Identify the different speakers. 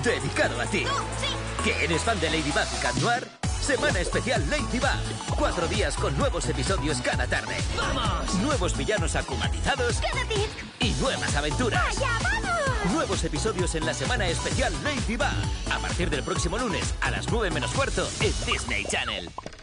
Speaker 1: dedicado a ti. ¿Que eres fan de Ladybug y Cat Noir? Semana especial Ladybug. 4 días con nuevos episodios cada tarde.
Speaker 2: ¡Vamos!
Speaker 1: Nuevos villanos acumatizados y nuevas aventuras.
Speaker 3: ¡Vaya, vamos!
Speaker 1: Nuevos episodios en la semana especial Ladybug. A partir del próximo lunes a las 9 menos cuarto en Disney Channel.